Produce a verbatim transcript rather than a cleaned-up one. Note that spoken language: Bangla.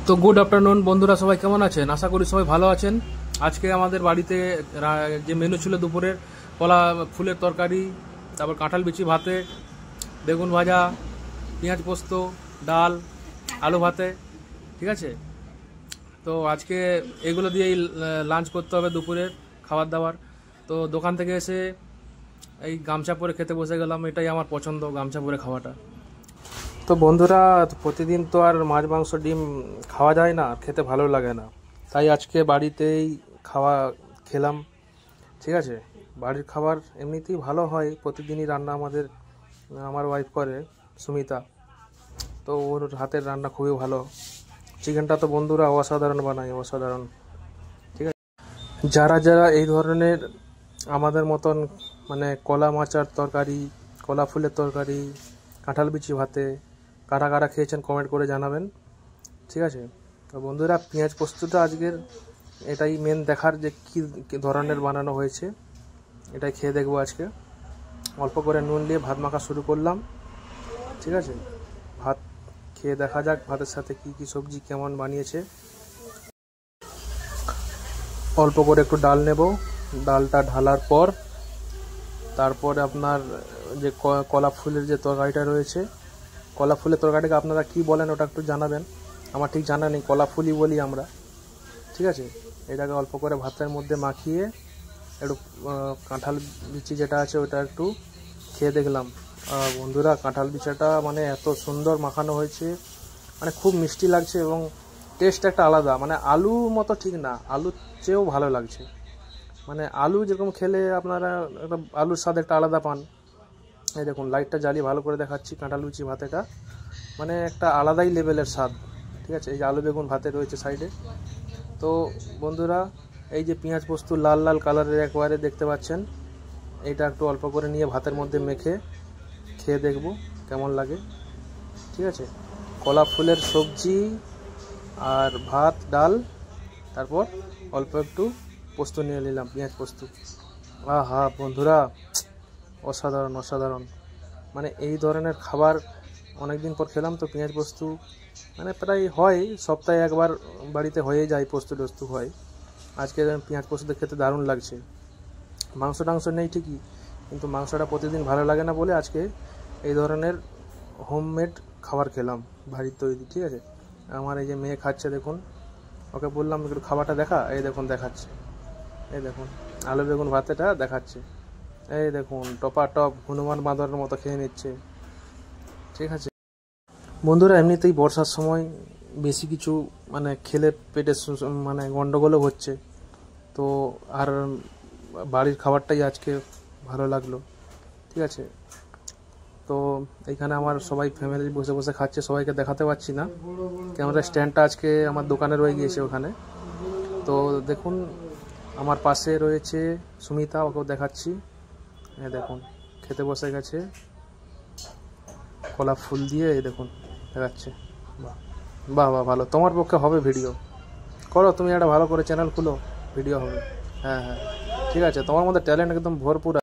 তো গুড আফটারনুন বন্ধুরা, সবাই কেমন আছেন? আশা করি সবাই ভালো আছেন। আজকে আমাদের বাড়িতে রা- যে মেনু ছিল দুপুরের, কলা ফুলের তরকারি, তারপর কাঁঠাল বিচি ভাতে, বেগুন ভাজা, পেঁয়াজ পোস্ত, ডাল, আলু ভাতে। ঠিক আছে, তো আজকে এগুলো দিয়েই লাঞ্চ করতে হবে দুপুরের খাবার দাবার। তো দোকান থেকে এসে এই গামছা পরে খেতে বসে গেলাম। এটাই আমার পছন্দ, গামছা পরে খাওয়াটা। তো বন্ধুরা, প্রতিদিন তো আর মাছ মাংস ডিম খাওয়া যায় না, খেতে ভালো লাগে না। তাই আজকে বাড়িতেই খাওয়া খেলাম। ঠিক আছে, বাড়ির খাবার এমনিতেই ভালো হয়, প্রতিদিনই রান্না আমাদের আমার ওয়াইফ করে, সুমিতা। তো ওর হাতের রান্না খুবই ভালো। চিকেনটা তো বন্ধুরা অসাধারণ বানায়, অসাধারণ। ঠিক আছে, যারা যারা এই ধরনের আমাদের মতন মানে কলা মাচার তরকারি, কলা ফুলের তরকারি, কাঁঠাল বিচি ভাতে কারা কারা খেয়েছেন কমেন্ট করে জানাবেন। ঠিক আছে, তো বন্ধুরা, পেঁয়াজ পোস্তটা আজকের এটাই মেন দেখার, যে কী ধরনের বানানো হয়েছে এটাই খেয়ে দেখবো আজকে। অল্প করে নুন দিয়ে ভাত মাখা শুরু করলাম। ঠিক আছে, ভাত খেয়ে দেখা যাক ভাতের সাথে কি কি সবজি কেমন বানিয়েছে। অল্প করে একটু ডাল নেব, ডালটা ঢালার পর তারপরে আপনার যে কলা ফুলের যে তরকারিটা রয়েছে, কলা ফুলের তরকারিটাকে আপনারা কি বলেন ওটা একটু জানাবেন। আমার ঠিক জানা নেই, কলা ফুলই বলি আমরা। ঠিক আছে, এটাকে অল্প করে ভাতের মধ্যে মাখিয়ে একটু কাঁঠাল বিচি যেটা আছে ওটা একটু খেয়ে দেখলাম। বন্ধুরা, কাঁঠাল বিচাটা মানে এত সুন্দর মাখানো হয়েছে, মানে খুব মিষ্টি লাগছে এবং টেস্ট একটা আলাদা, মানে আলুর মতো ঠিক না, আলুর চেয়েও ভালো লাগছে। মানে আলু যেরকম খেলে আপনারা একটা আলুর স্বাদ একটা আলাদা পান। এই দেখুন, লাইটটা জ্বালিয়ে ভালো করে দেখাচ্ছি, কাঁঠাল বিচি ভাতেটা মানে একটা আলাদাই লেভেলের স্বাদ। ঠিক আছে, এই যে আলু বেগুন ভাতে রয়েছে সাইডে। তো বন্ধুরা, এই যে পেঁয়াজ পোস্ত লাল লাল কালারের একবারে দেখতে পাচ্ছেন, এইটা একটু অল্প করে নিয়ে ভাতের মধ্যে মেখে খেয়ে দেখব কেমন লাগে। ঠিক আছে, কলা ফুলের সবজি আর ভাত ডাল, তারপর অল্প একটু পোস্ত নিয়ে নিলাম, পেঁয়াজ পোস্ত। আহা বন্ধুরা, অসাধারণ অসাধারণ। মানে এই ধরনের খাবার অনেক দিন পর খেলাম তো, পেঁয়াজ পোস্ত মানে প্রায় হয় সপ্তাহে একবার বাড়িতে হয়ে যায়, পোস্ত টোস্ত হয়। আজকে পেঁয়াজ পোস্ত খেতে দারুণ লাগছে। মাংস টাংস নেই ঠিকই, কিন্তু মাংসটা প্রতিদিন ভালো লাগে না বলে আজকে এই ধরনের হোমমেড খাবার খেলাম, বাড়ির তৈরি। ঠিক আছে, আমার এই যে মেয়ে খাচ্ছে দেখুন, ওকে বললাম একটু খাবারটা দেখা, এই দেখুন দেখাচ্ছে, এই দেখুন আলু বেগুন ভাতেটা দেখাচ্ছে, এই দেখুন টপা টপ হনুমান বাঁদরের মতো খেয়ে নিচ্ছে। ঠিক আছে বন্ধুরা, এমনিতেই বর্ষার সময় বেশি কিছু মানে খেলে পেটে মানে গন্ডগোলও হচ্ছে, তো আর বাড়ির খাবারটাই আজকে ভালো লাগলো। ঠিক আছে, তো এইখানে আমার সবাই ফ্যামিলি বসে বসে খাচ্ছে, সবাইকে দেখাতে পারছি না, ক্যামেরা স্ট্যান্ডটা আজকে আমার দোকানে রয়ে গিয়েছে ওখানে। তো দেখুন আমার পাশে রয়েছে সুমিতা, ওকেও দেখাচ্ছি, হ্যাঁ দেখুন খেতে বসে গেছে কলা ফুল দিয়ে, এই দেখুন দেখাচ্ছে। বাহ বাহ বাহ, ভালো, তোমার পক্ষে হবে ভিডিও করো, তুমি একটা ভালো করে চ্যানেল খুলো, ভিডিও হবে। হ্যাঁ হ্যাঁ, ঠিক আছে, তোমার মধ্যে ট্যালেন্ট একদম ভরপুর।